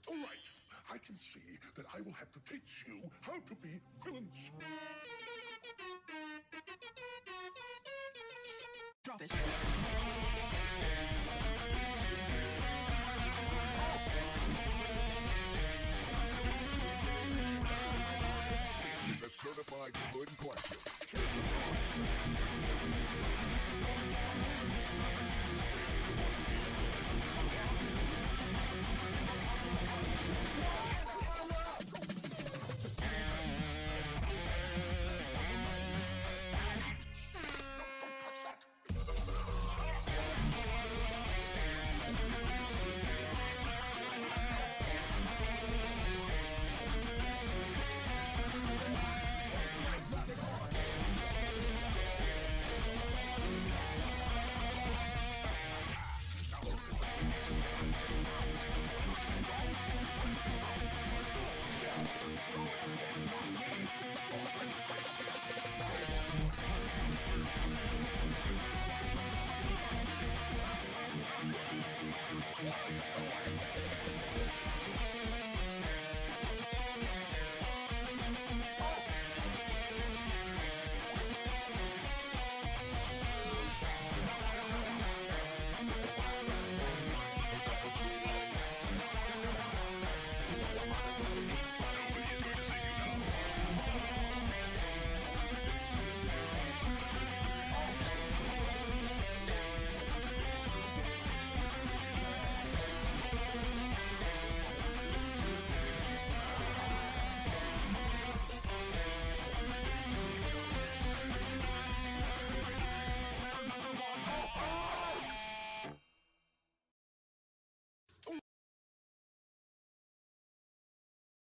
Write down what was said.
All right, I can see that I will have to teach you how to be villains. Drop it. This is a certified hood classic.